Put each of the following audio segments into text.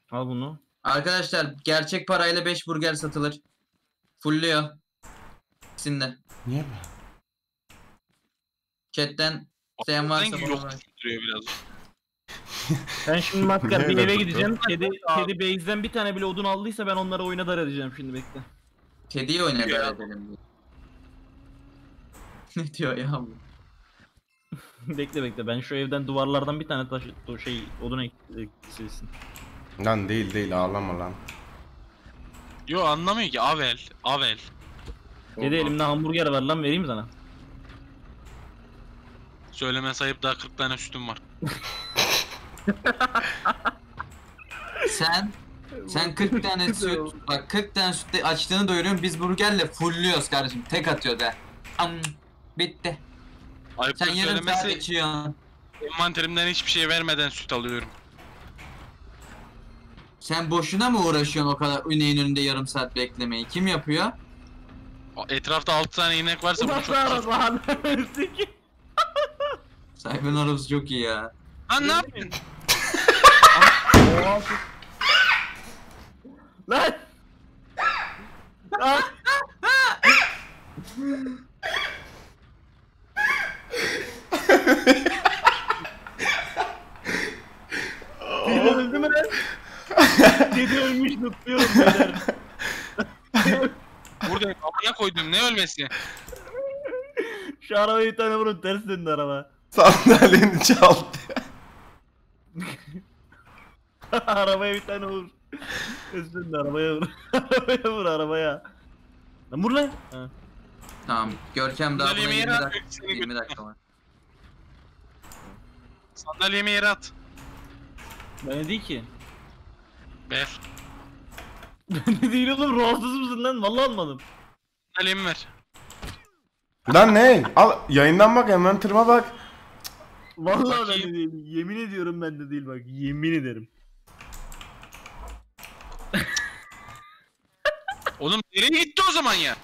Al bunu. Arkadaşlar gerçek parayla 5 burger satılır. Fullüyor. İkisinde. Niye be? Chatten isteyen varsa Sanki bana yok ver. duruyor biraz. Ben şimdi maskar bir Nerede eve tuttu? gideceğim. Kedi base'den bir tane bile odun aldıysa ben onlara oyuna dar edeceğim şimdi bekle. Kediyi oynadı Ya. edelim diye. Ne diyor ya bu? bekle ben şu evden duvarlardan bir tane taş odun eksilsin. Lan değil ağlama lan. Yo anlamıyor ki Avel. Kedi elimde hamburger var lan vereyim sana. Söyleme sayıp daha 40 tane sütüm var. Sen 40 tane süt, bak 40 tane sütte açtığını doyuruyorsun, biz burgerle fullüyoruz kardeşim, tek atıyor da. Bitti. Ayıptır Sen yarım saat söylemesi içiyorsun. envanterimden hiçbir şey vermeden süt alıyorum. Sen boşuna mı uğraşıyorsun o kadar ineğin önünde yarım saat beklemeyi? Kim yapıyor? Etrafta 6 tane inek varsa bunu çok lan. Sayfın arası çok iyi ya. Lan ne yapıyorsun? Lan. Lan. Kedi öldü mü lan? Kedi ölmüş tutuyorum beyler. Buradayım amına koydum ne ölmesi? Şu arabaya bir tane vurun ters döndü araba. Sandalyeni çaldı. Arabaya bir tane vur. Ters döndü arabaya vur. Arabaya vur arabaya. Lan vur lan. Ha. Tamam, Görkem daha buna Sandalyemi 20 yere at. dakika, Seni 20 dakika var. Sandalyemi yere at. Ben ne değil ki? Ver. Ben de değil oğlum rahatsız mısın lan? Vallahi almadım. Sandalyemi ver. Lan ne? Al yayından bak envanterime bak. Vallahi ben Bakayım. de değil. Yemin ediyorum ben de değil bak. Yemin ederim. Oğlum nereye gitti o zaman ya?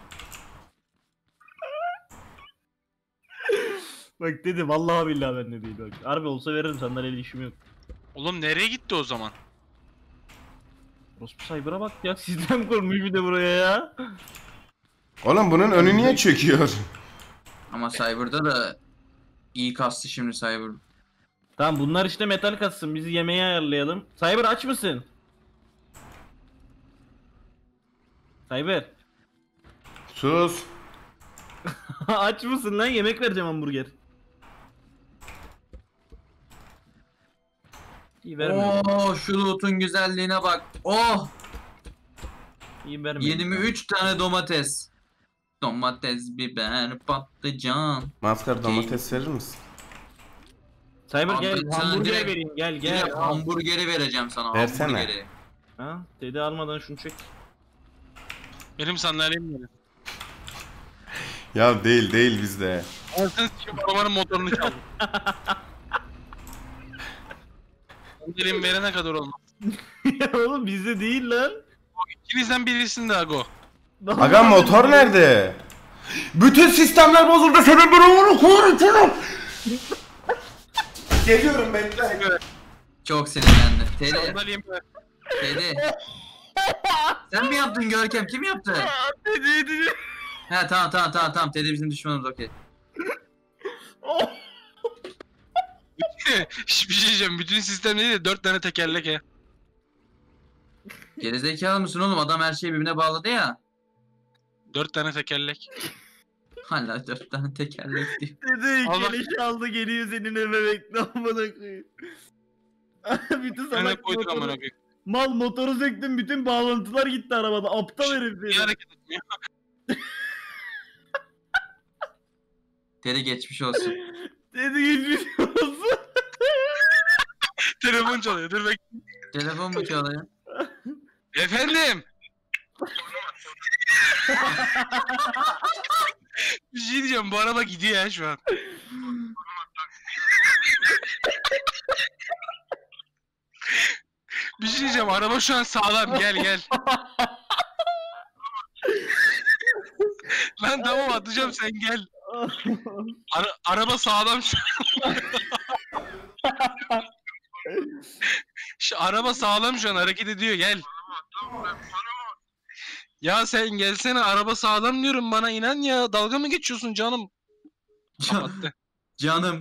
Bak dedi vallahi billahi ben de değil bak. Harbi olsa veririm sandalyeyle işim yok. Oğlum nereye gitti o zaman? Rospu Cyber'a bak ya sistem kurmuş bir de buraya ya. Oğlum bunun önü niye çöküyor? Ama Cyber'da da iyi kastı şimdi Cyber. Tamam bunlar işte metal katsın bizi yemeğe ayarlayalım. Cyber aç mısın? Cyber. Sus. Aç mısın lan yemek vereceğim hamburger. İyi vermiyorum. Oo, şu loot'un güzelliğine bak. Oh! İyi vermiyorum. 23 tane domates. Domates, biber, patlıcan. Maskar domates verir misin? Cyber Abi gel ben sana hamburger direkt- vereyim gel gel. Direkt hamburgeri vereceğim sana. Versene. Hamburgeri. Ha dedi almadan şunu çek. Benim sandalyemi ver. Ya değil bizde. Anasını sikeyim arabanın motorunu çaldım. Sandalyemi verene kadar olmaz. Ya oğlum bizde değil lan. İkinizden birisinde Ago. Aga motor nerede? Bütün sistemler bozuldu senin durumunu koruturum. Geliyorum bekle. Çok sinirlendi. Tedi, Sandalyemi ver. Tedi. Sen mi yaptın Görkem? Kim yaptı? Dedi. He tamam. Tedi bizim düşmanımız, okey. Bir şey diyeceğim. Bütün sistem değil de 4 tane tekerlek ya. Gerizekalı mısın oğlum? Adam her şeyi birbirine bağladı ya. 4 tane tekerlek. Hala 4 tane tekerlek diyor. Dedi Allah- geliş aldı geliyor senin eve bekle amına koyayım. Bütün Sana salak koyduk amına motoru, koyayım. mal motoru söktüm bütün bağlantılar gitti arabada aptal herif Niye seni. hareket etmiyor? Tedi geçmiş olsun. Dedi geçmiş olsun. Telefon çalıyor. Dur bek. Telefon mu çalıyor? Efendim. Bir şey diyeceğim. Bu araba gidiyor ya şu an. Bir şey diyeceğim. Araba şu an sağlam. Gel. Lan tamam atacağım sen gel. Araba sağlam şu an. Şu araba sağlam şu an hareket ediyor gel. Ya sen gelsene araba sağlam diyorum bana inan ya dalga mı geçiyorsun canım? Kapattı. Canım.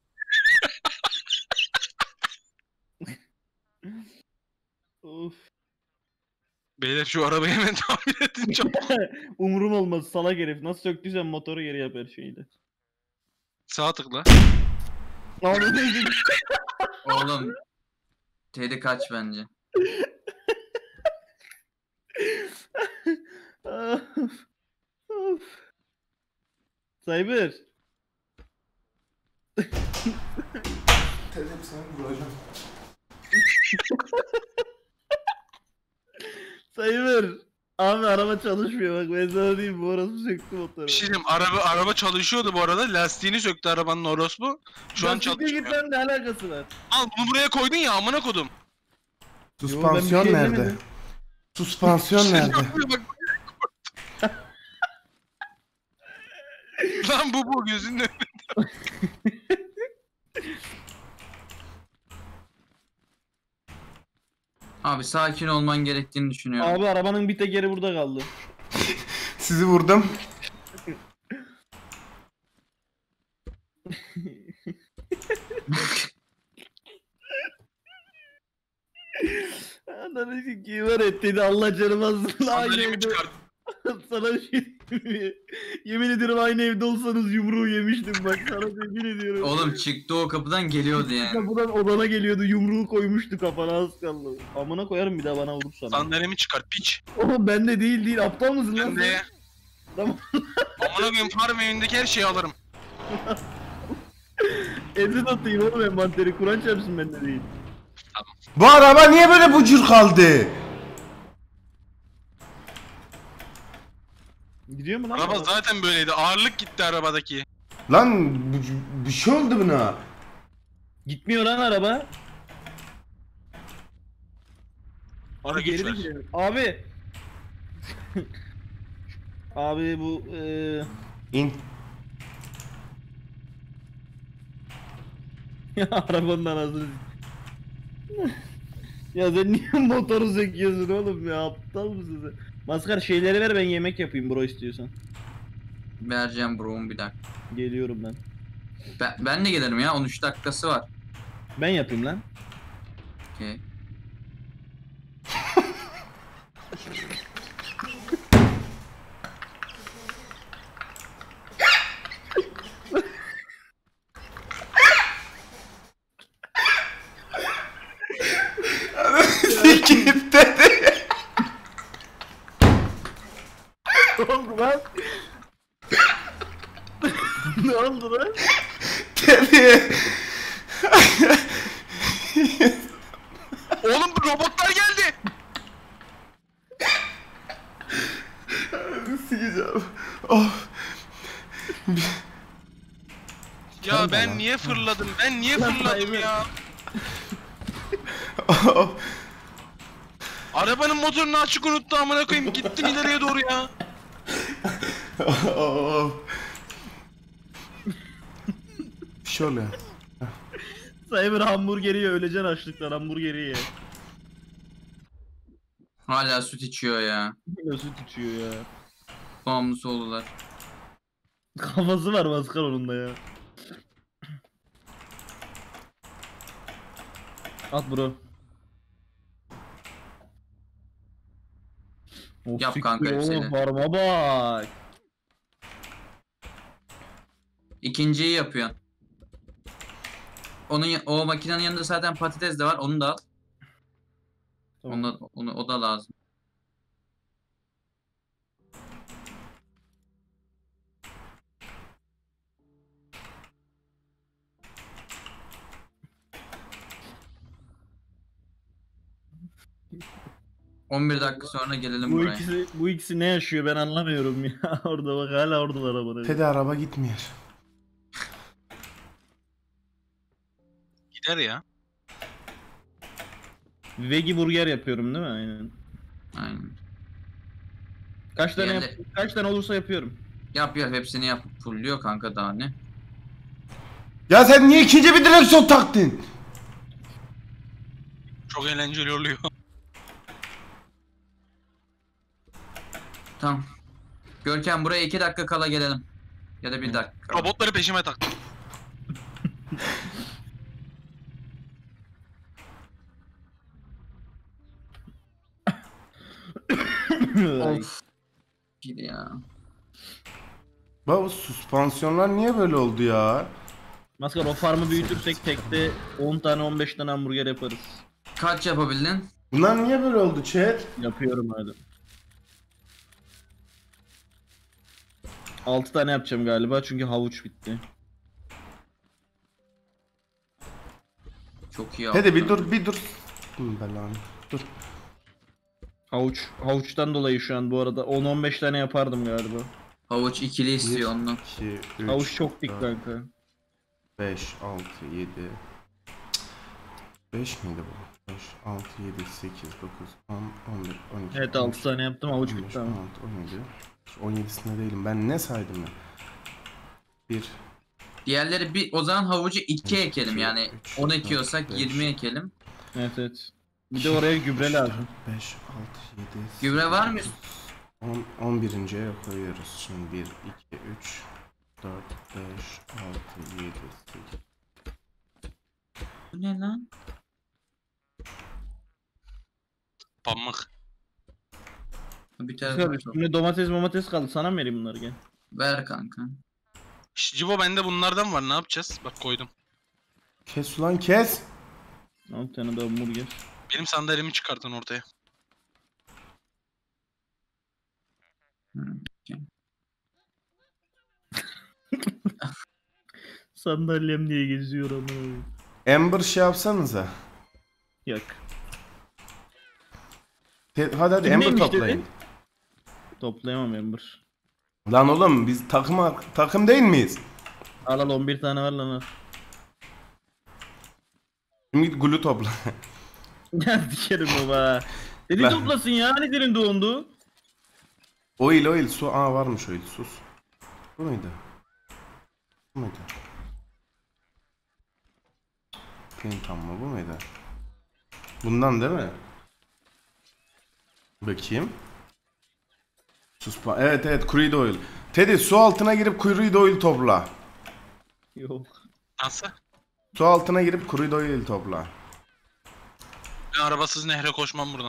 Of. Beyler şu arabayı hemen tamir edin çok. Umurum olmaz salak herif. Nasıl söktüysen motoru geri yap her şeyi. Sağ tıkla. Abi neydi? Oğlum. Teddy kaç bence. Of. Of. Cyber. Dedim sana vuracağım. Cyber. Abi araba çalışmıyor bak ben sana diyeyim bu orası söktü motoru. Bir şey diyeyim araba çalışıyordu bu arada lastiğini söktü arabanın orospu. Şu an Ya siktir çalışmıyor. git lan ne alakası var? Al bunu buraya koydun ya amına kodum. Süspansiyon şey nerede? demedim. Süspansiyon nerede? Bak. Lan bu gözünün önünde. Abi sakin olman gerektiğini düşünüyorum. Abi arabanın bir tekeri burada kaldı. Sizi vurdum. Ananı sikeyim var et dedi Allah canımı alsın. Aynı Sandalyemi evde çıkart. sana bir şey diyeyim mi? Yemin ederim aynı evde olsanız yumruğu yemiştim bak sana yemin ediyorum. Oğlum çıktı o kapıdan geliyordu yani. Kapıdan odana geliyordu yumruğu koymuştu kafana az kaldı. Amına koyarım bir daha bana vurursan. Sandalyemi çıkart piç. Oğlum bende değil aptal mısın lan Ben de. sen? Tamam. Amına koyayım farm evindeki her şeyi alırım. Evde atayım oğlum envanteri Kur'an çarpsın bende değil. Bu araba niye böyle bucur kaldı? Gidiyor mu lan? Araba zaten böyleydi. Ağırlık gitti arabadaki. Lan bir şey oldu buna. Gitmiyor lan araba. Ara Abi güç geri de ver. gidelim. Abi. Abi bu İn. ya arabanın anasını. Ya sen niye motoru söküyorsun oğlum ya aptal mısın sen? Maskar şeyleri ver ben yemek yapayım bro istiyorsan. Vereceğim bro'um bir dakika. Geliyorum ben. Ben de gelirim ya 13 dakikası var. Ben yapayım lan. Okey. Sikip dedi. Ne oldu lan? Ne oldu lan? Dedi. Oğlum bu robotlar geldi. Sikeceğim. Oh. Ya Tamam ben lan. niye fırladım? Ben niye Lan fırladım hayvan. ya? Oh. Arabanın motorunu açık unuttu amına koyayım. Gittim ileriye doğru ya. Oh. Bir şey oluyor. Cyber hamburgeri ye öleceksin açlıktan hamburgeri ye. Hala süt içiyor ya. Yine süt içiyor ya. Bağımlısı oldular. Kafası var maskar onun da ya. At bro. Oh, Yap siktir kanka oğlum, hepsini. farma bak. İkinciyi yapıyorsun. O makinenin yanında zaten patates de var. Onu da al. Tamam. O da lazım. ...11 dakika sonra gelelim Bu buraya. ikisi ne yaşıyor ben anlamıyorum ya. Orada bak hala oradalar arabada. Tedi araba gitmiyor. Gider ya. Vegi burger yapıyorum değil mi? Aynen. Aynen. Kaç tane Diğerleri- kaç tane olursa yapıyorum. Yap hepsini yap. Fulluyor kanka daha ne? Ya sen niye ikinci bir direksiyon taktın? Çok eğlenceli oluyor. Tamam. Görkem buraya 2 dakika kala gelelim. Ya da 1 dakika. Robotları peşime taktım. Of. Gidi ya. Bak bu süspansiyonlar niye böyle oldu ya? Maskar o farmı büyütürsek tekte 10 tane 15 tane hamburger yaparız. Kaç yapabildin? Bunlar niye böyle oldu chat? Yapıyorum hadi. 6 tane yapacağım galiba çünkü havuç bitti. Çok iyi Hadi bir yaptın. dur. Belanı. Dur. Havuçtan dolayı şu an bu arada 10-15 tane yapardım galiba. Havuç ikili istiyor ondan. 2, 3, Havuç çok dik kanka. 5, 6, 7. 5 miydi bu? 5, 6, 7, 8, 9, 10, 11, 12. Evet 6 tane yaptım havuç 15, bitti ama. 16, 17. 17'sinde değilim. Ben ne saydım ya? 1, Diğerleri bir o zaman havucu 2 ekelim yani. 3, 10 ekiyorsak 5. 20 ekelim. Evet. Bir de oraya gübre lazım. 5, 6, 7. Gübre var mı? 10, 11.'ye koyuyoruz. Şimdi 1, 2, 3, 4, 5, 6, 7, 8. Bu ne lan? Pamuk. Bir Maskar tane üstüne domates kaldı sana mı vereyim bunları gel. ver kanka. Civo bende bunlardan var, ne yapacağız? Bak koydum. Kes ulan kes. Al bir tane daha hamburger. Benim sandalyemi çıkartın ortaya. Sandalyem diye geziyor ama. Amber şey yapsanıza. Yok. Hadi Kim Amber neymiş toplayın. dedin? Toplayamam Ember. Lan oğlum biz takım değil miyiz? Al al 11 tane var lan al. Şimdi git gulu topla. Gel dikerim baba. Dedi Lan. toplasın ya hani dilin dondu. Oil su. Aa varmış oil sus. Bu muydu? Bu muydu? Pintam mı bu muydu? Bundan değil mi? Bakayım. Suspa. Evet crude oil. Teddy su altına girip crude oil topla. Yok. Nasıl? Su altına girip crude oil topla. Ben arabasız nehre koşmam buradan.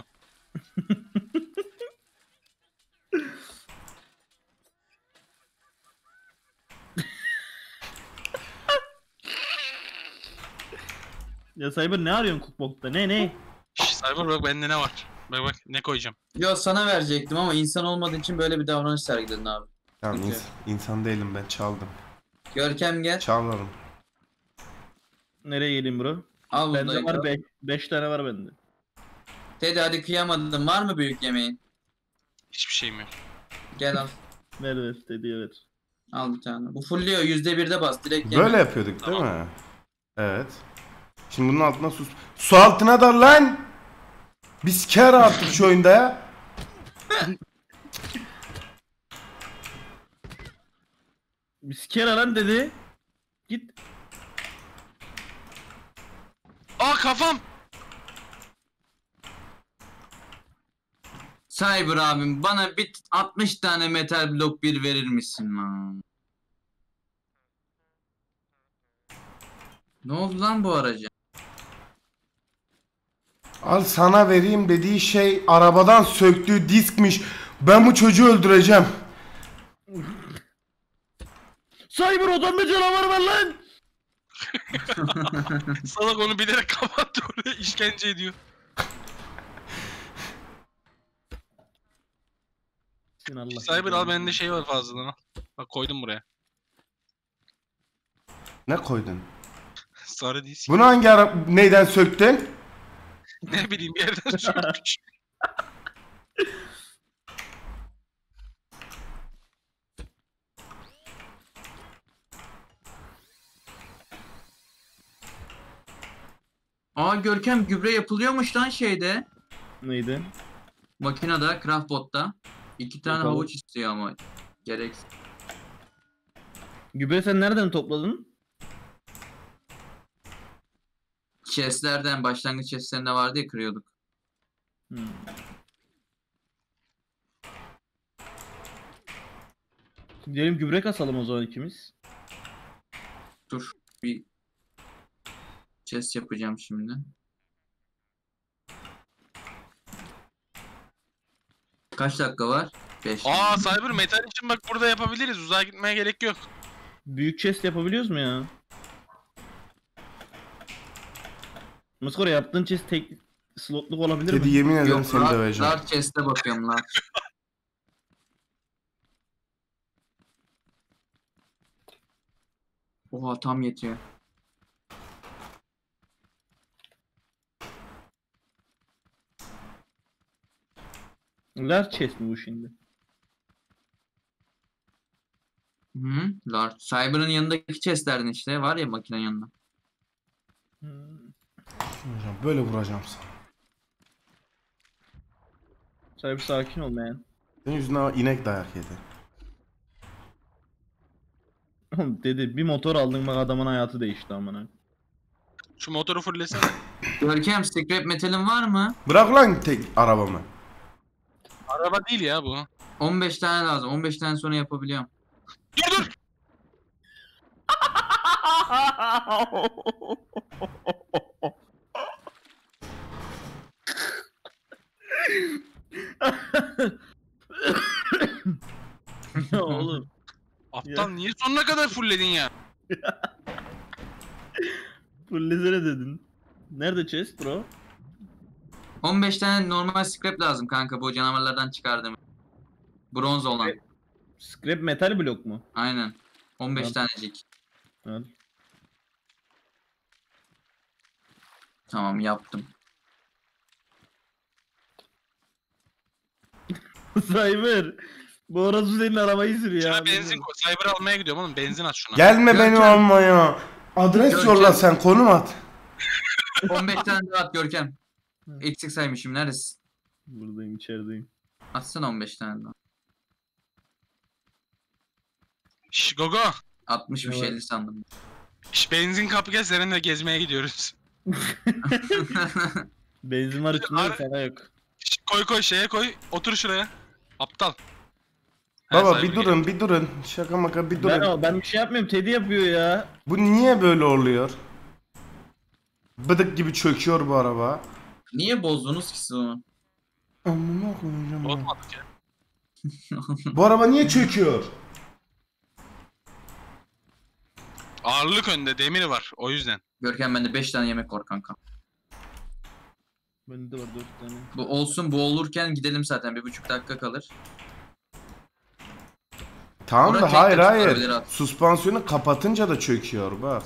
Ya Cyber ne arıyorsun cookbook'ta? Ne? Şş, Cyber bak bende ne var? Bak ne koyacağım. Yo sana verecektim ama insan olmadığı için böyle bir davranış sergiledin abi. Tamam Peki. insan değilim ben çaldım. Görkem gel. Çalmadım. Nereye geleyim bro? Al Bende bunu. var 5 tane var bende. Teddy hadi kıyamadım. Var mı büyük yemeğin? Hiçbir şeyim yok. Gel al. Ver dedi evet. Al bir tane. Bu fulluyor. %1'de bas. Direkt yeme. Böyle yapıyorduk değil mi? Evet. Şimdi bunun altına su altına dal lan. Biz kar artık şu oyunda ya. Biskere lan dedi. Git. Aa kafam! Cyber abim bana bir 60 tane metal blok bir verir misin lan? Ne oldu lan bu araca? Al sana vereyim dediği şey arabadan söktüğü diskmiş. Ben bu çocuğu öldüreceğim. Cyber odamda canavar var lan. Salak onu bilerek kapattı, oraya işkence ediyor. Sen Allah. Cyber al, bende şey var fazladan al. Bak koydum buraya. Ne koydun? Sarı disk. Bunu hangi neyden söktün? Ne bileyim bir yerden sürmüş. Aa Görkem gübre yapılıyormuş lan şeyde. Neydi? Makinede, Craftbot'ta. 2 tane Yapalım. havuç istiyor ama. Gerek. Gübre sen nereden topladın? Chestlerden başlangıç chestlerinde vardı ya, kırıyorduk. Hmm. Diyelim gübre kasalım o zaman ikimiz. Dur bir chest yapacağım şimdi. Kaç dakika var? 5. Aa Cyber metal için bak burada yapabiliriz. Uzağa gitmeye gerek yok. Büyük chest yapabiliyoruz mu ya? Maskora yaptığın chest tek slotluk olabilir Dedi mi? yemin ederim Yok, seni döveceğim. large chest'e bakıyorum lan. Oha tam yetiyor. Large chest mi bu şimdi? Hı, large. Cyber'ın yanındaki chest'lerden işte var ya, makinenin yanında. Hocam böyle vuracağım sana. Sahibi sakin ol man. Senin yüzünden inek dayak yedi. Oğlum dedi bir motor aldın bak adamın hayatı değişti amına. Şu motoru fullesene. Görkem, scrap metal'in var mı? Bırak lan tek arabamı. Araba değil ya bu. 15 tane lazım. 15 tane sonra yapabiliyorum. Dur dur. Ya oğlum. Aptal niye sonuna kadar fullledin ya? Fullesene dedin. Nerede chest bro? 15 tane normal scrap lazım kanka, bu canavarlardan çıkardım. Bronz olan. Scrap metal blok mu? Aynen. 15 Tamam. tanecik. Al. Tamam, yaptım. Cyber. Bu orası senin arabayı sürüyor ya. Şuna benzin koy. Cyber almaya gidiyorum oğlum. Benzin at şuna. Gelme Görkem. beni almaya. Adres Görkem. yolla sen, konum at. 15 tane daha at Görkem. Eksik saymışım, neredesin? Buradayım içerideyim. Atsana 15 tane daha. Şş Gogo. 60'mış, Evet. 50 sandım. Şş benzin kapı gel, seninle gezmeye gidiyoruz. Benzin var içinde Ar- sana yok. Şş, koy şeye koy. Otur şuraya. Aptal. Baba Cyber bir durun bir durun. Şaka maka bir durun. Ben bir şey yapmıyorum. Teddy yapıyor ya. Bu niye böyle oluyor? Bıdık gibi çöküyor bu araba. Niye bozdunuz ki siz onu? Amına koyacağım. ya. Bozmadık ya. Bu araba niye çöküyor? Ağırlık önde, demir var. O yüzden. Görkem, bende 5 tane yemek var kanka. Bende de var 4 tane. Bu olsun, bu olurken gidelim zaten, 1,5 dakika kalır. Tamam Bura da tek hayır de hayır. tutabilir abi. Süspansiyonu kapatınca da çöküyor bak.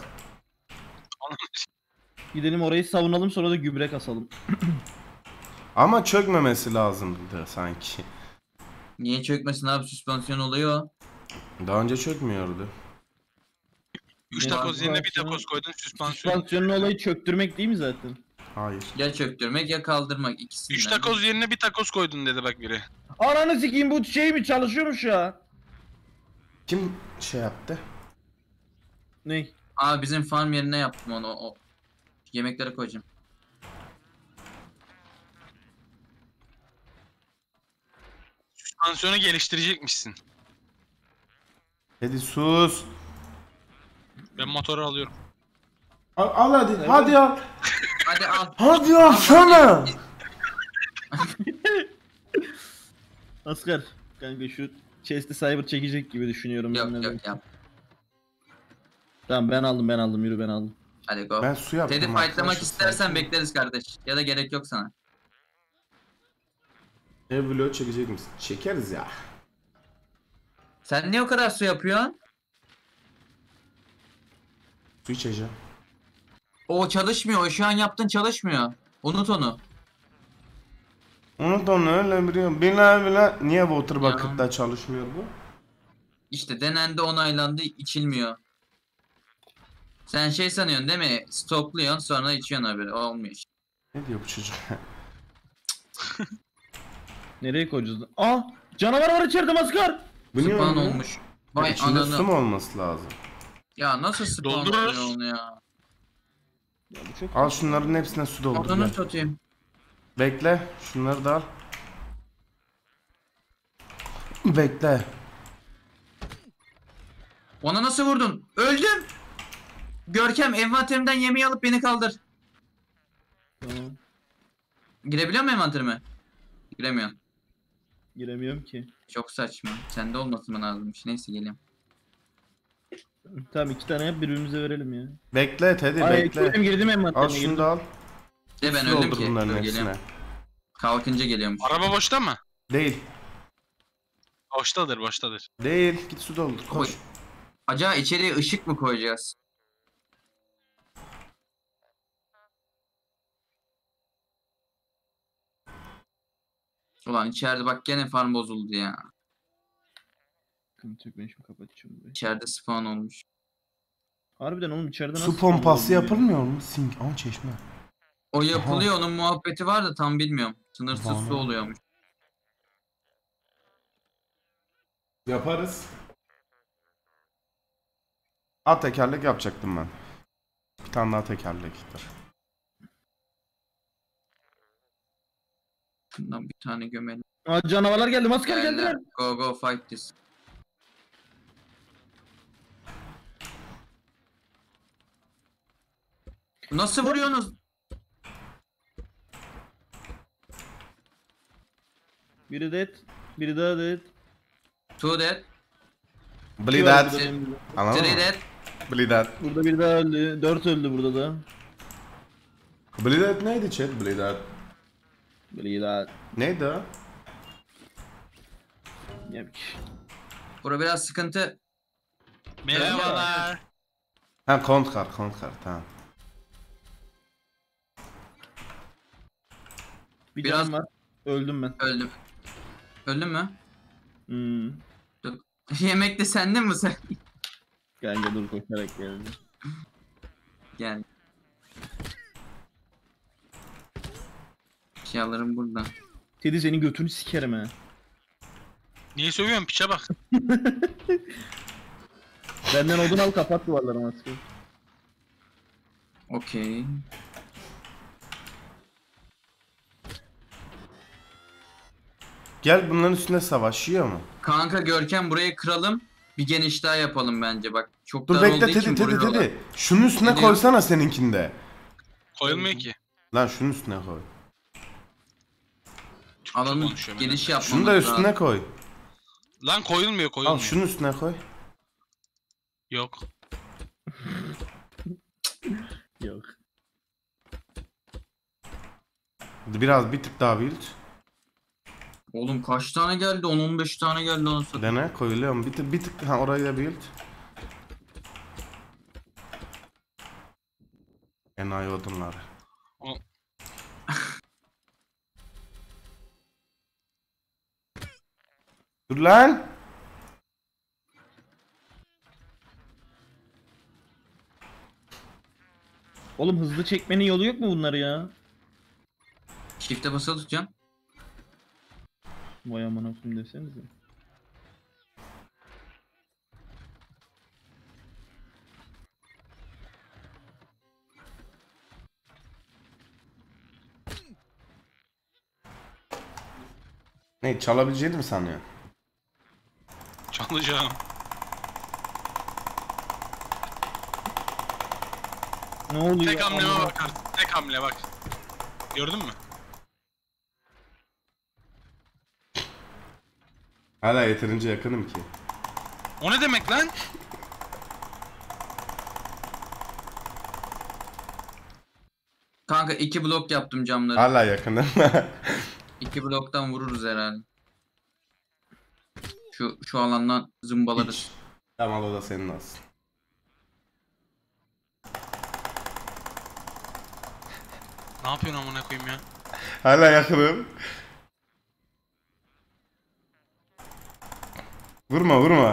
Gidelim orayı savunalım sonra da gübre kasalım. Ama çökmemesi lazımdı sanki. Niye çökmesin abi, süspansiyon oluyor. Daha önce çökmüyordu. 3 Ne takoz var? yerine bir takoz koydun, süspansiyon. Süspansiyonun olayı çöktürmek değil mi zaten? Hayır. Ya çöktürmek ya kaldırmak, ikisinden. 3 takoz yerine bir takoz koydun dedi bak biri. Ananı sikeyim bu şey mi çalışıyormuş ya? Kim şey yaptı? Ne? Abi bizim farm yerine yaptım onu, o yemeklere koyacağım. Süspansiyonu geliştirecekmişsin. Hadi sus. Ben motoru alıyorum. Al hadi. Hadi al. Hadi al. Hadi al sana. Asker. Kanka şu chest'i cyber çekecek gibi düşünüyorum. Yok ben de. yok yap. Tamam ben aldım yürü ben aldım. Hadi go. Ben su yaptım. Teddy fightlamak arkadaşlar, istersen sakin. bekleriz kardeş. Ya da gerek yok sana. Ev vlog çekecek misin? Çekeriz ya. Sen niye o kadar su yapıyorsun? Su içeceğim. O çalışmıyor. O şu an yaptığın çalışmıyor. Unut onu. Unut onu öyle biliyorum. Bile niye water bucket'ta çalışmıyor bu? İşte denendi, onaylandı, içilmiyor. Sen şey sanıyorsun değil mi? Stokluyorsun sonra içiyorsun haberi. Olmuyor işte. Ne diyor bu çocuk? Nereye koyacağız? Aa! Canavar var içeride maskar! Bu niye Spawn olmuyor? olmuş. Vay İçinde su ananı. mu olması lazım? Ya nasıl spawn Doldururuz. oluyor onu ya? Ya bu çok Al şunların hepsine su doldur. Ananı gel. satayım. Bekle. Şunları da al. Bekle. Ona nasıl vurdun? Öldüm. Görkem envanterimden yemeği alıp beni kaldır. Tamam. Girebiliyor musun envanterime? Giremiyorum. Giremiyorum ki. Çok saçma. Sende olması mı lazımmış? Neyse geliyorum. Tamam 2 tane yap birbirimize verelim ya. Bekle Teddy Ay bekle. girdim girdim Al envanterine şunu girdim. da al. De ben Su öldüm doldur ki. bunların Dur hepsine. geliyorum. Kalkınca geliyormuş. Araba boşta mı? Değil. Boştadır boştadır. Değil. Git su doldur. Koş. Oy. Acaba içeriye ışık mı koyacağız? Ulan içeride bak gene farm bozuldu ya. Sıkıntı yok, ben şimdi kapatacağım burayı. İçeride spawn olmuş. Harbiden oğlum içeride nasıl Su pompası oluyor ya? yapılmıyor mu? Sink. Ama çeşme. O yapılıyor, onun muhabbeti var da tam bilmiyorum. Sınırsız Bana. su oluyormuş. Yaparız. At tekerlek yapacaktım ben. Bir tane daha tekerlektir. Bundan bir tane gömelim. Aa, canavarlar geldi, maskar geldiler. Go go fight this. Nasıl vuruyorsunuz? Biri dead, biri daha dead. Two dead, Bleed Var that. burada benim. Anladın three mı? dead. Bleed that. Burada biri daha öldü, 4 öldü burada da. Bleed that neydi chat? Bleed that. Biri daha Neydi o? yemiş. Bura biraz sıkıntı. Merhabalar. Ha kontkar tamam. Bir Biraz- canım var. Öldüm ben. Öldüm. Öldün mü? Hmm. Yemek de sende mi sen? Kanka dur koşarak geldi. Gel. Eşyalarım burada. Teddy senin götünü sikerim ha. Niye sövüyorsun piçe bak. Benden odun al, kapat duvarları maske. Okey. Gel bunların üstünde savaşıyor mu? Kanka Görkem burayı kıralım. Bir geniş daha yapalım bence bak. Çok Dur dar bekle olduğu Teddy için Teddy vuruyorlar. Teddy. Şunun üstüne Ne diyor? koysana seninkinde. Koyulmuyor ki. Lan şunun üstüne koy. Türkçe Alanı konuşuyorum geniş yani. yapmamız Şunu da üstüne lazım. koy. Lan koyulmuyor Al koyulmuyor. şunun üstüne koy. Yok. Yok. Biraz bir tık daha büyüt. Oğlum kaç tane geldi? 10-15 tane geldi onu satayım. Dene koyuluyor mu? Bir tık ha orayı da büyüt. Enayi odunlar. O- Dur lan. Oğlum hızlı çekmenin yolu yok mu bunları ya? Shift'e basılı tutacağım. Vay amına koyayım desenize. Ne çalabileceğini mi sanıyorsun? Çalacağım. Ne oluyor? Tek hamleme Amına- bak artık. Tek hamle bak. Gördün mü? Hala yeterince yakınım ki. O ne demek lan? Kanka 2 blok yaptım camları. Hala yakınım. 2 bloktan vururuz herhalde. Şu alandan zımbalarız. Tamam o da senin olsun. Ne yapıyorsun amına koyayım ya? Hala yakınım. Vurma.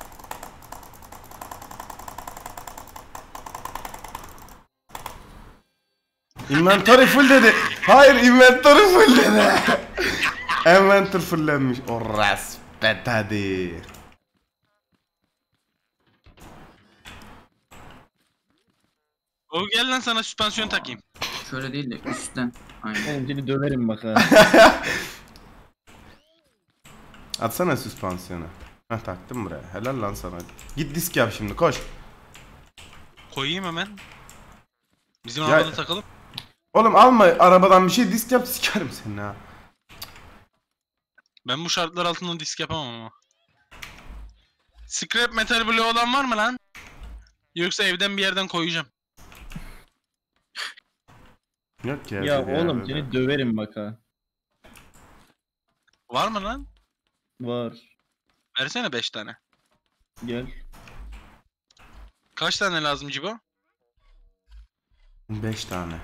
Inventory full dedi. Hayır inventory full dedi. Inventory fulllenmiş. O respet hadi. O gel lan sana süspansiyon takayım. Şöyle değil de üstten. Aynen. Oğlum seni döverim bak ha. Atsana süspansiyonu. Heh taktım buraya. Helal lan sana. Git disk yap şimdi koş. Koyayım hemen. Bizim Ya- arabada takalım. Oğlum alma arabadan bir şey disk yap sikerim seni ha. Ben bu şartlar altında disk yapamam ama. Scrap metal bloğu olan var mı lan? Yoksa evden bir yerden koyacağım. Yok ya. Ya dedi oğlum böyle. seni döverim bak ha. Var mı lan? Var. Versene 5 tane. Gel. Kaç tane lazım Cibo? 5 tane.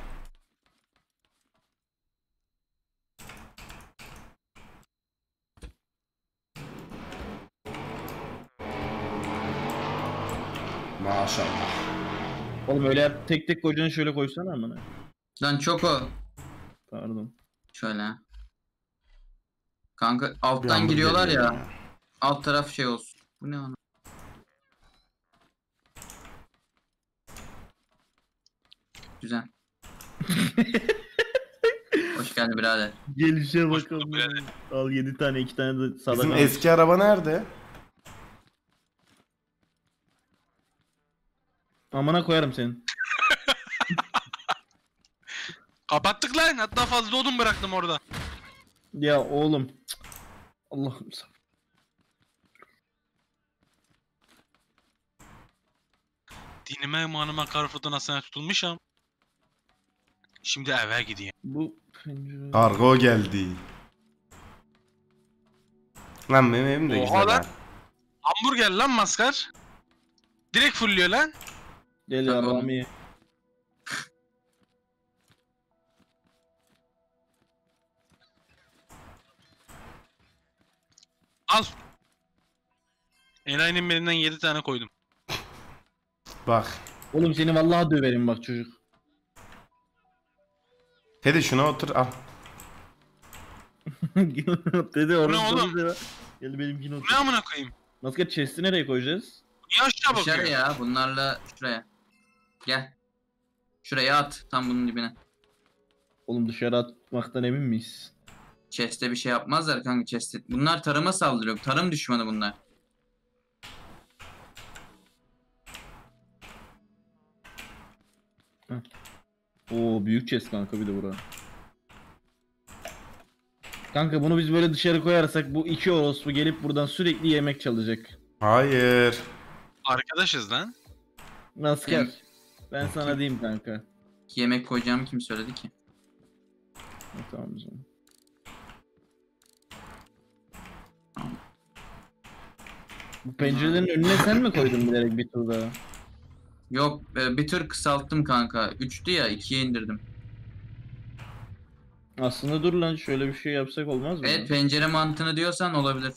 Maşallah. Oğlum öyle yap, tek tek koyacaksın, şöyle koysana amına. Lan çok o. Pardon. Şöyle. Kanka Bir alttan hamburger giriyorlar yiyelim ya. Alt taraf şey olsun. Bu ne ana? Güzel. Hoş geldin birader. Gelişe Hoş bakalım. bulduk birader. Al 7 tane, 2 tane de sadaka. Bizim eski araba nerede? Amına koyarım senin. Kapattık lan. Hatta fazla odun bıraktım orada. Ya oğlum. Cık. Allah'ım sen. Dinime imanıma kar fırtınasına tutulmuşum. Şimdi eve gideyim. Bu pencere. Kargo geldi. Lan benim evim de Oha güzel lan. ha. Hamburger lan maskar. Direkt fullüyor lan. Gel Tabii ya oğlum. Rami. Al. Enayinin birinden 7 tane koydum. Bak. Oğlum seni vallahi döverim bak çocuk. Teddy şuna otur al. Dedi orası oğlum? çok güzel. Gel benimkini Bu otur. ne amına koyayım? Maske chest'i nereye koyacağız? Niye aşağı Dışarı bakıyor? ya bunlarla şuraya. Gel. Şuraya at tam bunun dibine. Oğlum dışarı atmaktan emin miyiz? Chest'e bir şey yapmazlar kanka chest'e. Bunlar tarıma saldırıyor. Tarım düşmanı bunlar. Oo büyük chest kanka bir de bura. Kanka bunu biz böyle dışarı koyarsak bu iki orospu gelip buradan sürekli yemek çalacak. Hayır. Arkadaşız lan. Masker. Yemek. Ben sana diyeyim kanka. Yemek koyacağımı kim söyledi ki? Ha, tamam o zaman. Bu pencerelerin önüne sen mi koydun bilerek bir tur daha? Yok bir tür kısalttım kanka. 3'tü ya 2'ye indirdim. Aslında dur lan şöyle bir şey yapsak olmaz mı? Evet pencere mantığını diyorsan olabilir.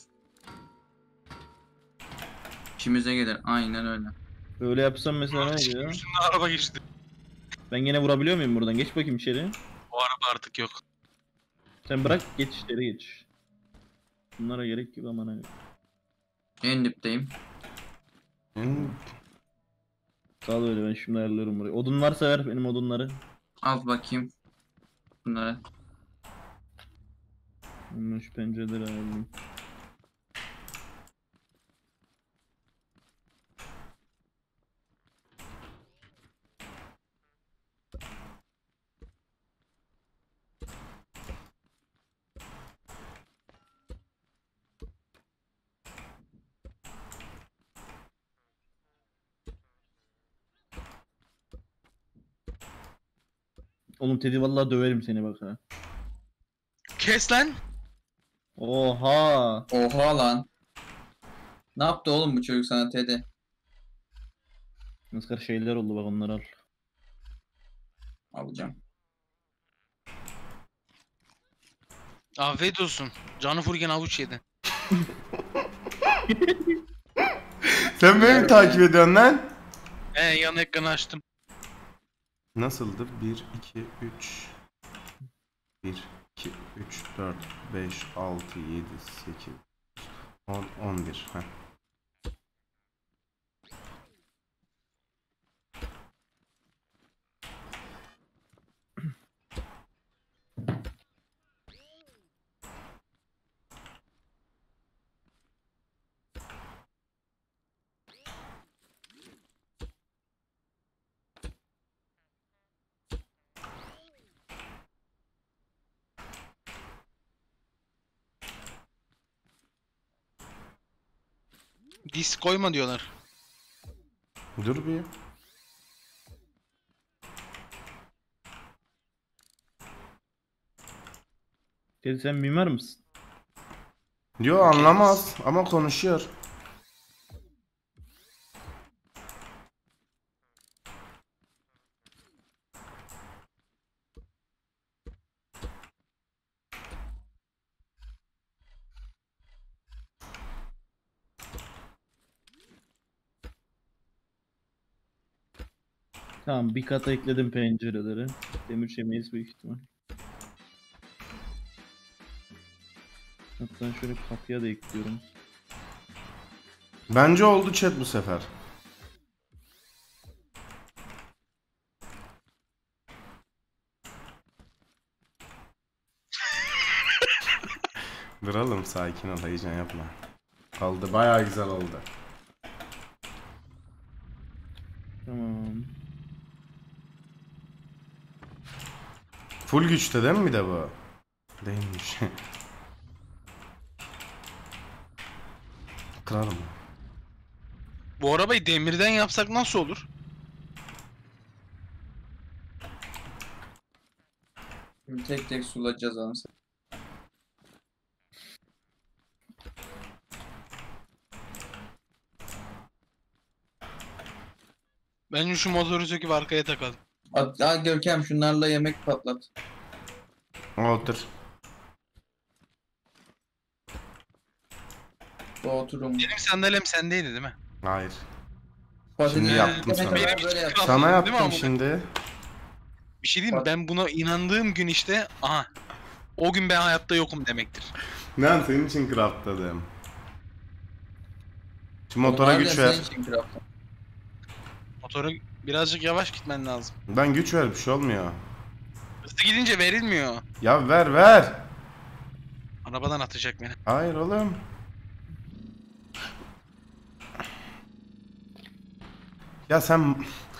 İşimize gelir. Aynen öyle. Böyle yapsam mesela ne Üstünden oluyor? araba geçti. Ben gene vurabiliyor muyum buradan? Geç bakayım içeri. O araba artık yok. Sen bırak geç içeri geç. Bunlara gerek yok aman. En dipteyim. Hmm, Sağ ol öyle ben şimdi ayarlıyorum burayı. Odun varsa ver benim odunları. Al bakayım. Bunları. Ben şu pencereleri ayarlayayım. Oğlum Teddy vallahi döverim seni bak ha. Kes lan. Oha. Oha lan. Ne yaptı oğlum bu çocuk sana Teddy? Maskar şeyler oldu bak onları al. Alacağım. Afiyet olsun. Canı Furgen avuç yedi. Sen beni mi takip ediyorsun lan? Yan ekranı açtım. Nasıldı? 1, 2, 3 1, 2, 3, 4, 5, 6, 7, 8, 10, 11 Heh. Disk koyma diyorlar. Dur bir. Teddy sen mimar mısın? Yo anlamaz ama konuşuyor. Tamam bir kata ekledim pencereleri. Demir şemeyiz büyük ihtimal. Hatta şöyle kapıya da ekliyorum. Bence oldu chat bu sefer. Duralım sakin ol heyecan yapma. Oldu bayağı güzel oldu. Tamam. Full güçte değil mi bir de bu? Değilmiş. Kırarım. Bu arabayı demirden yapsak nasıl olur? Şimdi tek tek sulayacağız onu. Bence şu motoru söküp arkaya takalım. At, Görkem şunlarla yemek patlat. Otur. Bu oturum. Benim sandalyem sendeydi değil mi? Hayır. Patatesi yaptım ne sana. kadar Benim böyle için yap. kral. Sana Değil mi yaptım ama? şimdi. Bir şey diyeyim mi? Ben buna inandığım gün işte aha. O gün ben hayatta yokum demektir. Ben senin için craftladım. Şu motora Onlar güç da ver. senin için craft. Motora birazcık yavaş gitmen lazım. Ben güç ver bir şey olmuyor. Hızlı gidince verilmiyor. Ya ver. Arabadan atacak beni. Hayır oğlum. Ya sen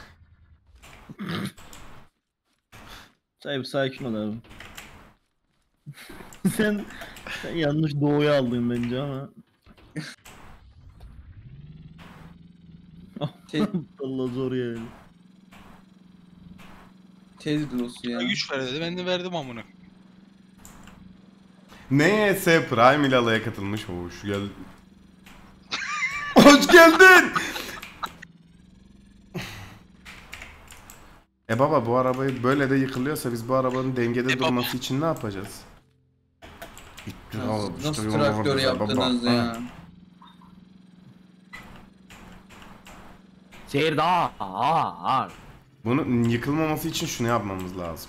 Sahibi sakin ol abi. sen yanlış doğuyu aldın bence ama. Allah zor yani. Tez dolusu ya. Güç ver dedi. Ben de verdim amına. NYS Prime ile alaya katılmış. Hoş geldin. Hoş geldin. Baba bu arabayı böyle de yıkılıyorsa biz bu arabanın dengede baba. durması için ne yapacağız? Nasıl traktör yaptınız ya? Seyir daha ağır. Bunun yıkılmaması için şunu yapmamız lazım.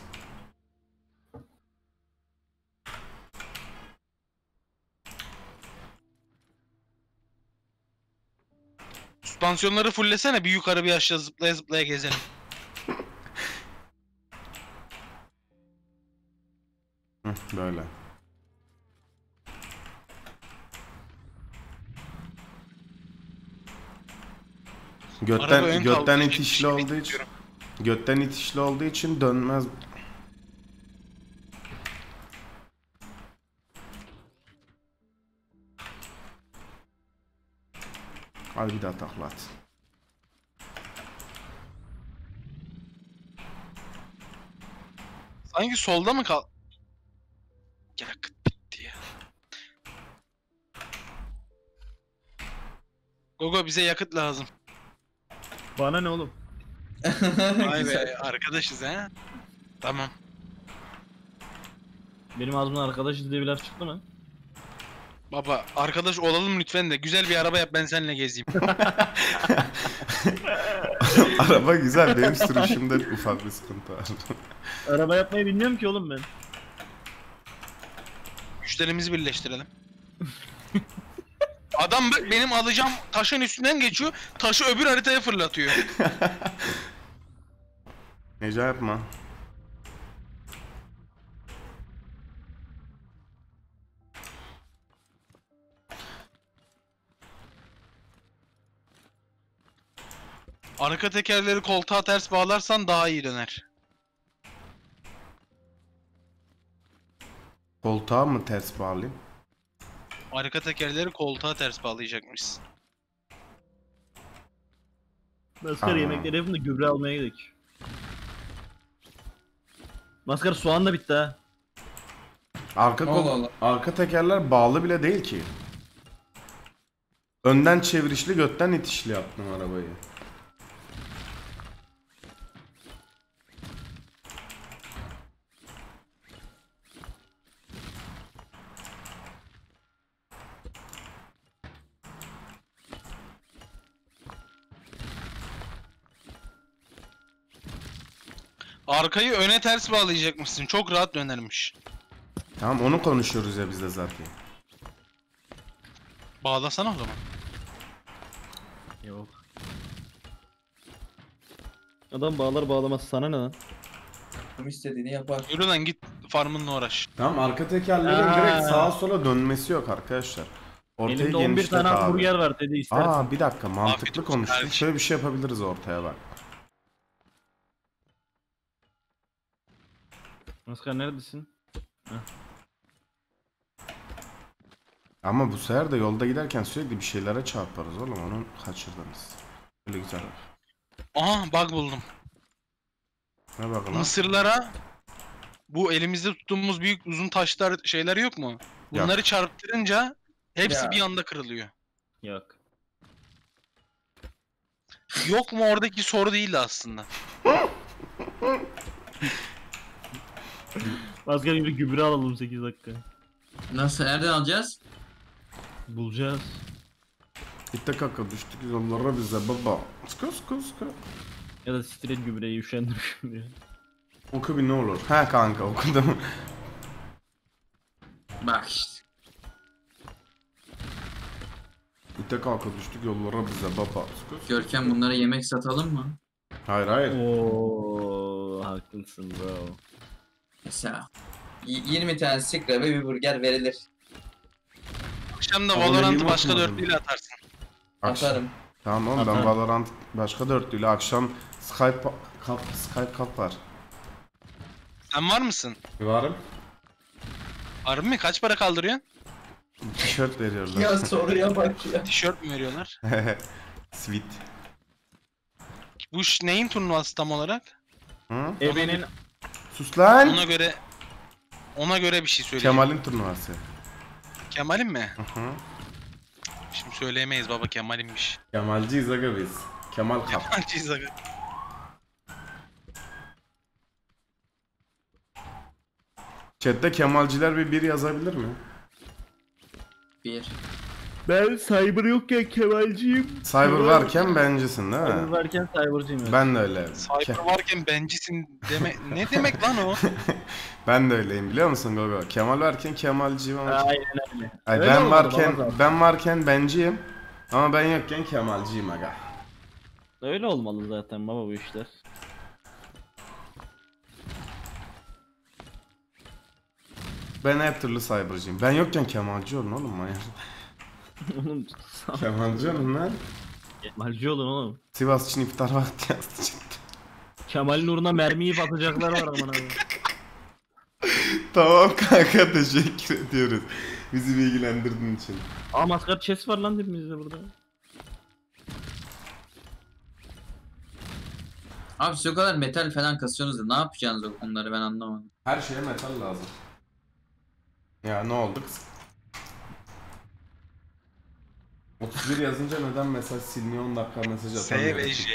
Süspansiyonları fullesene bir yukarı bir aşağı zıplaya zıplaya gezelim. Böyle. Araba ön Götten kaldığı için itişli şey olduğu için bekliyorum. götten itişli olduğu için dönmez. Hadi bir daha taklat. Sanki solda mı kal... Yakıt bitti ya. Gogo bize yakıt lazım. Bana ne oğlum? Vay Güzel. be arkadaşız ha. Tamam. Benim ağzımdan arkadaşız diye bir laf çıktı mı? Baba arkadaş olalım lütfen de güzel bir araba yap ben seninle gezeyim. Araba güzel, benim sürüşümde ufak bir sıkıntı var. Araba yapmayı bilmiyorum ki oğlum ben. Güçlerimizi birleştirelim. Adam bak benim alacağım taşın üstünden geçiyor. Taşı öbür haritaya fırlatıyor. Heyecan yapma. Arka tekerleri koltuğa ters bağlarsan daha iyi döner. Koltuğa mı ters bağlayayım? Arka tekerleri koltuğa ters bağlayacakmışsın. Maskara Aa. yemekleri yapın da gübre almaya gidelim. Maskara soğan da bitti ha. Allah Allah. Arka tekerler bağlı bile değil ki. Önden çevirişli, götten itişli yaptım arabayı. Arkayı öne ters bağlayacakmışsın. Çok rahat dönermiş. Tamam, onu konuşuyoruz ya biz de zaten. Bağlasana o zaman. Yok. Adam bağlar bağlamaz sana ne lan? Kim istediğini yapar. Yürü lan git farmınla uğraş. Tamam, arka tekerlerin Aa. direkt sağa sola dönmesi yok arkadaşlar. Ortayı Elimde 11 genişlet tane abi. hamburger var dedi istersen. Aa, bir dakika, Afiyet mantıklı olsun konuştuk. kardeşim. Şöyle bir şey yapabiliriz ortaya bak. Maskara neredesin? Ama bu sefer de yolda giderken sürekli bir şeylere çarparız oğlum, onu kaçırdınız. Öyle güzel. Aha bug buldum. Ne bakalım. Mısırlara bu elimizde tuttuğumuz büyük uzun taşlar şeyler yok mu? Bunları çarptırınca hepsi Ya. bir anda kırılıyor. Yok. Yok mu oradaki soru değildi aslında. Maskara gibi gübre alalım 8 dakika. Nasıl? Nereden alacağız? Bulacağız. Gitti kaka, düştük yollara bize baba. Sıkı sıkı sıkı. Ya da street gübreyi üşendim şimdi ya. Oku bir ne olur. He kanka, okudum. Bak işte. Gitti kaka, düştük yollara bize baba. Sıkı sıkı. Görkem bunlara yemek satalım mı? Hayır hayır. Oo, haklısın bro. Mesela 20 tane sikra ve bir burger verilir. Akşam da Aboneliğimi Valorant'ı başka okumadım. dörtlüyle atarsın. Akşam. Atarım. Tamam oğlum, ben Atarım. Valorant başka dörtlüyle akşam Skype kap var. Sen var mısın? Varım. Harbi mi? Kaç para kaldırıyorsun? Tişört veriyorlar. Ya soruya bak ya. Tişört mü veriyorlar? Sweet. Bu neyin turnuvası tam olarak? Hı? Ebenin Sus lan. Ona göre bir şey söyleyeceğim. Kemal'in turnuvası. Kemal'in mi? Hı hı. Şimdi söyleyemeyiz baba Kemal'inmiş. Kemalciyiz aga biz. Kemal kap. Kemalciyiz aga. Chat'te Kemalciler bir yazabilir mi? Bir. ben cyber yokken Kemalciyim. Cyber varken bencisin değil Cyber mi? varken cybercıyım. Evet. Ben de öyle. Cyber varken bencisin deme... Ne demek lan o? Ben de öyleyim biliyor musun Gogo? Kemal varken Kemalciyim ama... Aynen öyle. Ay, Öyle ben olmalı varken baba zaten. ben varken benciyim. Ama ben yokken Kemalciyim aga. Öyle olmalı zaten baba bu işler. Ben her türlü cybercıyım. Ben yokken Kemalci olun oğlum manyak. Oğlum Kemalci olun lan. Kemalci olun oğlum. Sivas için iftar vakti yazdı çıktı. Kemal'in uğruna mermiyi atacaklar var aman abi. Tamam kanka, teşekkür ediyoruz. Bizi bilgilendirdiğin için. Aa maskar chest var lan dibimizde burada. Abi siz o kadar metal falan kasıyorsunuz da ne yapacaksınız onları ben anlamadım. Her şeye metal lazım. Ya ne olduk? 31 yazınca neden mesaj silmiyor, 10 dakika mesaj atamıyorum. SVJ.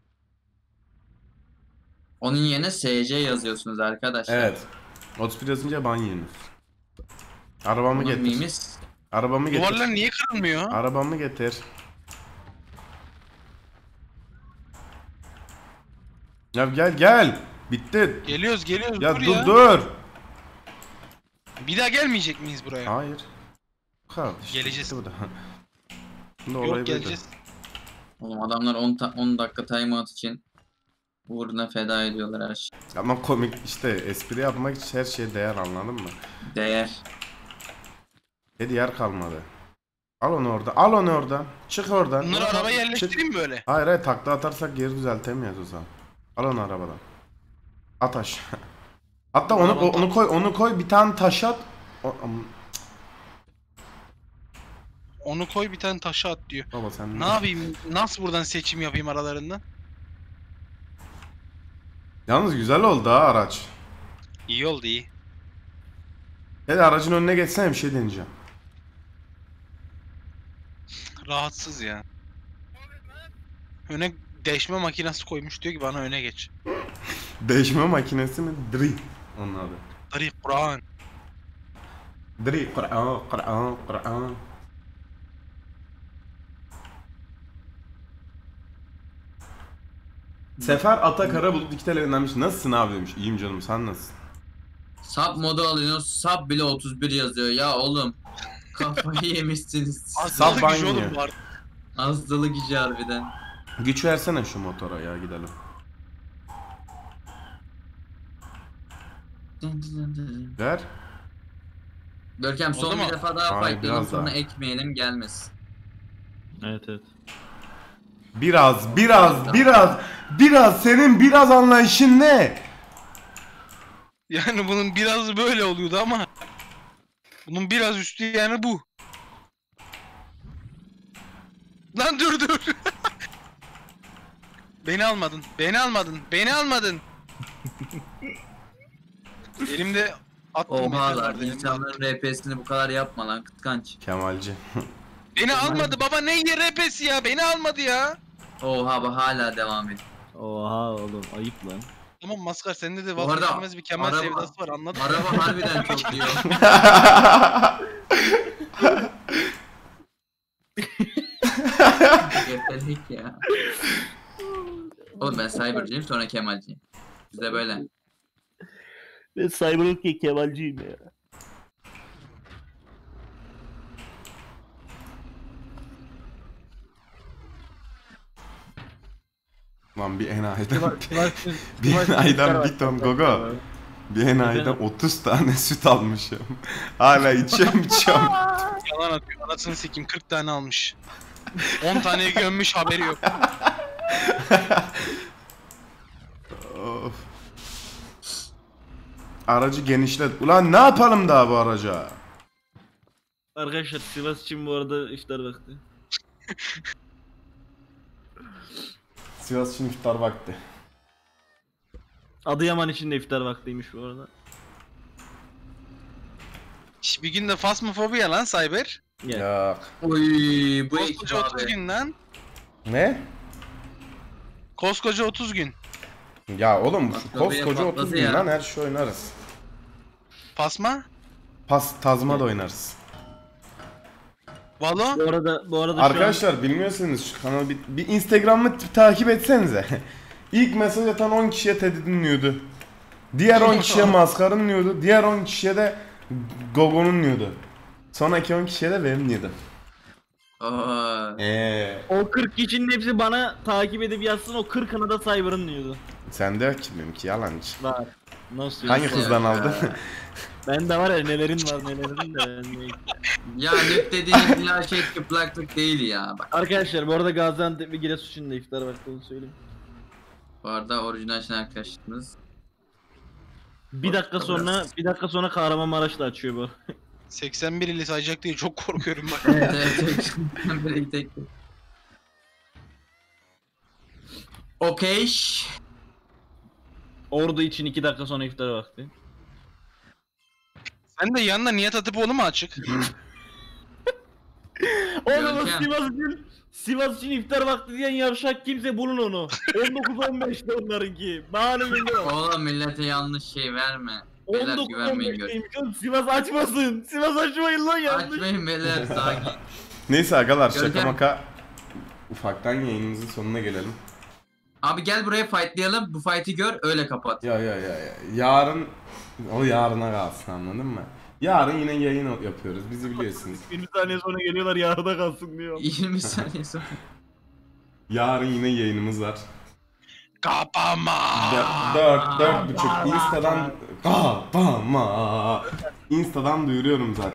Onun yerine SC yazıyorsunuz arkadaşlar. Evet. 31 yazınca ban yiyorsunuz. Arabamı Onun getir. mimiz. Arabamı getir. Duvarlar niye kırılmıyor? Arabamı getir. Ya gel. Bitti. Geliyoruz Ya dur dur ya. dur. Bir daha gelmeyecek miyiz buraya? Hayır. Kalk işte. Geleceğiz. bitti bu da. Şimdi olay Yok geleceğiz. Oğlum adamlar 10 dakika timeout için uğruna feda ediyorlar her şey. Ama komik işte, espri yapmak için her şeye değer, anladın mı? Değer. Hadi yer kalmadı. Al onu orada. Al onu oradan. Çık oradan. Bunları Çık. arabaya yerleştireyim mi böyle? Hayır takla atarsak geri düzeltemeyiz o zaman. Al onu arabadan. At aşağı. Hatta onu koy bir tane taş at. Onu koy bir tane taşı at diyor. Baba sen Ne yapayım? Nasıl buradan seçim yapayım aralarından? Yalnız güzel oldu ha araç. İyi oldu iyi. Hadi aracın önüne geçsene bir şey deneyeceğim. Rahatsız ya. Öne değişme makinesi koymuş diyor ki bana öne geç. Değişme makinesi mi? Dri. Onun adı. Tarih Kur'an. Dri. Kur'an, Kur'an, Kur'an. Sefer Atakara Bulut iki demiş. Nasılsın abi demiş. İyiyim canım, sen nasılsın? Sub modu alıyorsun. Sub bile 31 yazıyor. Ya oğlum. Kafayı yemişsiniz. Hastalık banyo. gücü oğlum var. Hastalık işi harbiden. Güç versene şu motora ya, gidelim. Ver. Görkem Oldu son mu? bir defa daha Hayır, fightlayalım, biraz sonra daha. ekmeyelim gelmesin. Evet evet. Biraz senin biraz anlayışın ne? Yani bunun biraz böyle oluyordu ama bunun biraz üstü yani bu. Lan dur. Beni almadın. Beni almadın. Elimde attım Oha metal lan, vardı elimde. insanların RP'sini bu kadar yapma lan kıskanç. Kemalci. Beni almadı baba, ne YRP'si ya, beni almadı ya. Oha bak hala devam ediyor. Oha oğlum ayıp lan. Tamam Maskar, sende de Bu arada vazgeçilmez bir Kemal araba- sevdası var, anladın mı? Araba harbiden çok diyor. Gefelik ya. Oğlum ben Cyber'cıyım, sonra Kemal'ciyim. Bizde böyle. Ben Cyberpunk Kemalciyim ya. Lan bir enayiden bir enayiden bir ton gogo. Bir enayiden 30 tane süt almışım. Hala içiyorum. Yalan atıyor, anasını sikeyim, 40 tane almış. 10 taneyi gömmüş, haberi yok. Of. Aracı genişlet. Ulan ne yapalım daha bu araca? Arkadaşlar Sivas için bu arada iftar vakti. Sivas için iftar vakti. Adıyaman için de iftar vaktiymiş bu arada. Bir gün de fasmofobi ya lan Cyber. Gel. Ya. Oy bu ekip Koskoca 30 abi. gün lan. Ne? Koskoca 30 gün. Ya oğlum Bak, şu koskoca patladı 30 gün ya. lan, her şey oynarız. Pasma. Tazma da oynarız. Valo. Bu arada Arkadaşlar bilmiyorsanız şu kanalı bir Instagram'ı takip etsenize. İlk mesaj atan 10 kişiye Teddy dinliyordu. Diğer 10 kişiye Maskar'ın dinliyordu. Diğer 10 kişiye de Gogo'nun dinliyordu. Sonraki 10 kişiye de benim dinliyordu. Aa, o 40 kişinin hepsi bana takip edip yazsın, o 40'ına da Cyber'ın diyordu. Sen de yok ki benimki yalancı. Var. Nasıl? Hangi ya? kızdan aldın? Ben de var ya, nelerin var nelerin de ben de. ya nük dediğin illa şey çıplaklık değil ya. Bak. Arkadaşlar bu arada Gaziantep ve Giresun için de iftar vakti, onu söyleyeyim. Bu arada orijinal şen arkadaşlarımız. Bir dakika sonra Kahramanmaraş'ta açıyor bu. 81 ili sayacak diye çok korkuyorum bak. Evet evet. Direkt tek. Okey. Ordu için 2 dakika sonra iftar vakti. Sen de yanına niyet atıp onu mu açık? Oğlum o Görkem. Sivas için iftar vakti diyen yavşak kimse bulun onu. 19-15'te onlarınki. Bahane geliyor. Oğlum millete yanlış şey verme. Beyler güvenmeyin gör. 19-15'teymiş oğlum, Sivas açmasın. Sivas açmayın lan, yanlış. Açmayın beyler sakin. Neyse agalar, şaka Görkem. maka. Ufaktan yayınımızın sonuna gelelim. Abi gel buraya fightlayalım. Bu fight'i gör öyle kapat. Ya. Yarın o yarına kalsın, anladın mı? Yarın yine yayın yapıyoruz. Bizi biliyorsunuz. 20 saniye sonra geliyorlar, yarıda kalsın diyor. 20 saniye sonra. Yarın yine yayınımız var. Kapama. 4-4.30 Insta'dan kapama. Insta'dan duyuruyorum zaten.